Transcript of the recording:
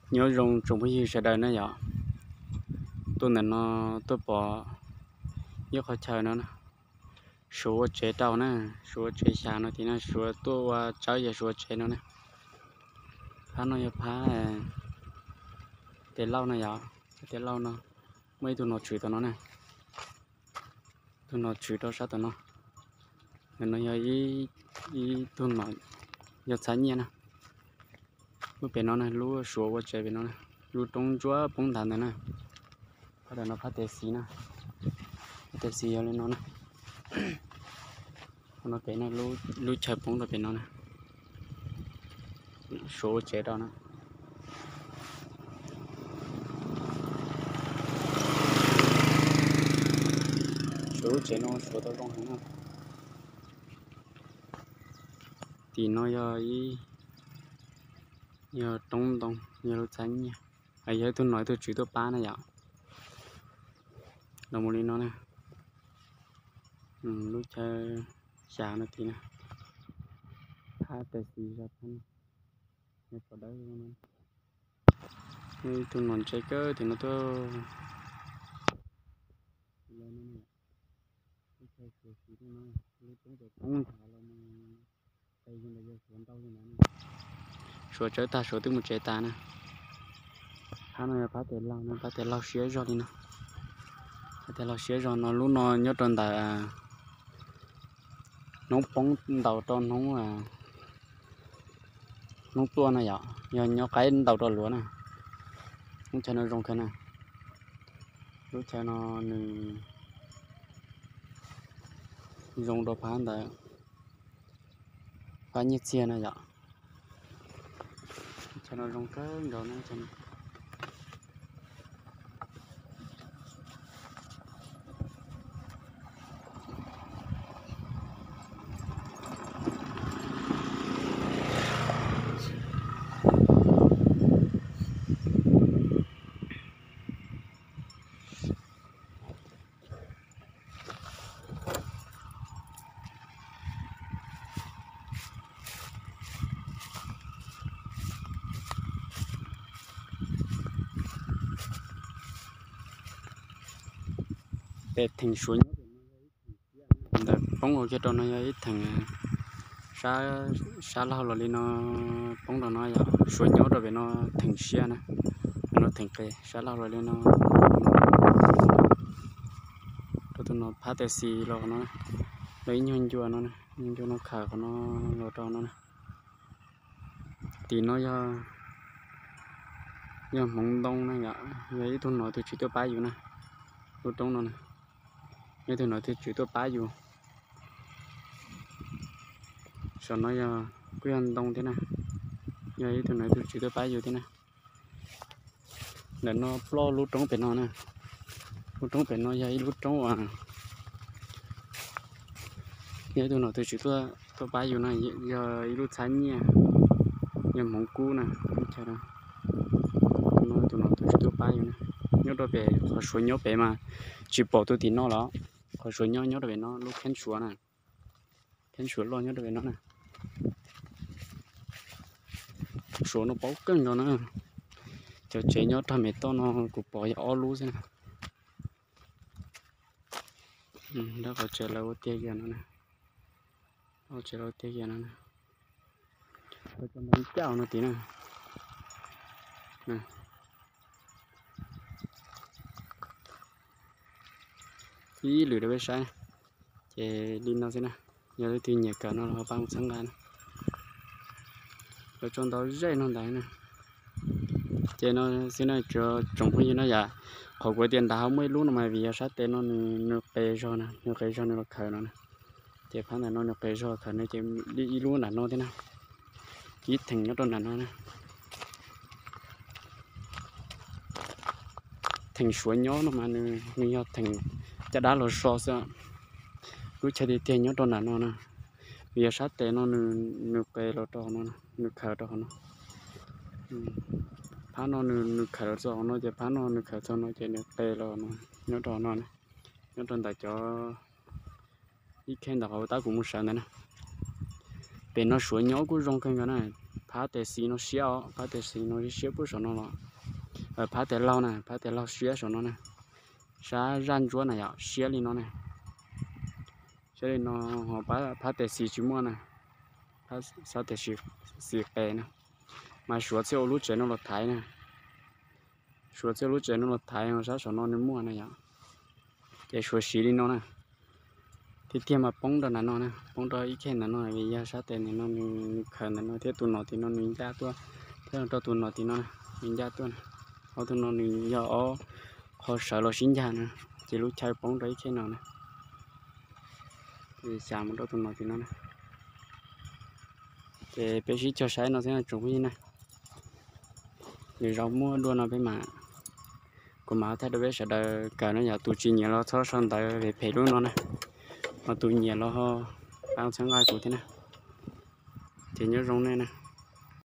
nhớ rong trồng cái gì sẽ đời nó vậy tôi này nó tôi bỏ nhớ khó chờ nó số chế tàu nè số chế xa nó thì nó số tôi cháu giờ số chế nó nè phá nó giờ phá để lâu nó vậy để lâu nó mấy tụi nó chửi tụi nó nè tụi nó chửi tao sao tụi nó mình nói ý tụi nó giờ sáng nhẹ nè lúc bên nó nè lúc số qua chế bên nó nè lúc trong chúa bóng đàn này nè có thể nó phát tê xí nè phát tê xí lên nó nè nó bên nó lúc chơi bóng rồi bên nó nè số chế đó nè số chế nó số tao không hẳn thì nó giờ đông đông giờ tránh nha ấy giờ tôi nói tôi chỉ tôi ba này vậy đồng một nó nè lúc chơi xả nó thì nè hai tờ xì ra thân này vào đây luôn nè tôi nói chơi cơ thì nó tôi lên nó nè chơi chơi xí nó lúc chúng tôi không thả là đây nhưng mà giờ xuống đâu rồi nè số chơi ta số từ một chơi ta nè hắn này phát tiền lao nó phát tiền lao xé rồi đi nè phát tiền lao xé rồi nó lúc nó nhớ tròn tại nó bóng đầu tròn nó tua này vậy nhớ cái đầu tròn lúa nè nó chơi nó rong cái nè lúc chơi nó rong đồ phán tại phá nhiệt xe này vậy chơi nó rong cái rồi nó chơi để thành suối để bóng ở cái đó nó ít thành xa lâu rồi nó bóng đó nó vậy suối nhớ rồi về nó thành xe nè nó thành cây xa lâu rồi nó tụi nó phá tê xì rồi nó lấy nhân chua nó nhân chua nó khờ của nó lột cho nó thì nó do mỏng đông này vậy vậy tụi nó tôi chỉ tôi bái vô nè tôi trong nó nè như tụi nó tôi chỉ tôi bái vô sau nó quý anh đông thế này vậy tụi nó tôi chỉ tôi bái vô thế này để nó lo lút trống bên nó nè lút trống bên nó vậy lút trống vậy tụi nó tôi chỉ tôi bái vô này giờ lút sáng nha giờ mỏng cú nè chơi đâu tụi nó tôi chỉ tôi bái vô nè nhớ đó về khỏi suối nhớ về mà chỉ bỏ tôi tí nó đó khỏi suối nhớ đó về nó lúc khen suối nè khen suối lo nhớ đó về nó nè suối nó bấu cứng rồi nữa cho chế nhớ thằng mẹ to nó cũng bỏ ở lú xem đó có chơi lâu tiếc kia nữa nè có chơi lâu tiếc kia nữa nè rồi cho mình kéo nó tí nè nè ý lười được cái sai chế đi nó xem nè giờ thì nhẹ cả nó bằng sáng gan rồi trong đó dây nó đấy nè chế nó xin nó cho trồng cái gì nó giả khỏi quay tiền đào mấy lúc mà vì sát tên nó nước bể rồi nè nước bể rồi nó khởi nó nè chế phán là nó nước bể rồi khởi nó chế đi luôn là nó thế nào ít thành nó tròn là nó nè thành suối nhó nó mà nó thành cho đá lò xo sao cứ chơi đi tiền nhó tròn là nó nè vì sát tên nó nước bể rồi tròn nó nước khởi tròn nó phá nó nước khởi rồi nó chỉ phá nó nước khởi cho nó chỉ nước bể rồi nó nhó tròn nó nè nhó tròn tại cho ít khen đặc hậu ta cũng muốn sợ này nè bên nó suối nhó cũng rong khen cái này phá tệ xí nó xéo phá tệ xí nó đi xéo bữa sau nó là phá tệ lâu nè phá tệ lâu xéo sau nó nè sa răn chúa này ạ xéo đi nó nè xéo đi nó họ phá tệ xí chú mua nè phá sao tệ xí bè nè mà sửa theo lúa trẻ nó là thái nè sửa theo lúa trẻ nó là thái nó sao nó nên mua này ạ để sửa xí đi nó nè thì tiêm mà bông đó là nó nè bông đó ít khi là nó vì giá sát tiền thì nó khởi là nó thế tụi nó thì nó nhìn ra tua thế là cho tụi nó thì nó nhìn ra tua họ tụi nó nhìn do họ sợ là sinh ra nữa chỉ lúc chơi bóng đấy khi nào nè thì xả một đôi tụi nó thì nó nè thì bé sĩ cho sấy nó sẽ là trúng như này thì rau mua đua nó bé mà còn mà thấy đứa bé sẽ đợi cả nó nhà tụi chị nhà nó tháo xong đợi về phê luôn nó nè mà tụi nhà nó bao sáng ai của thế này thì nhớ rong này nè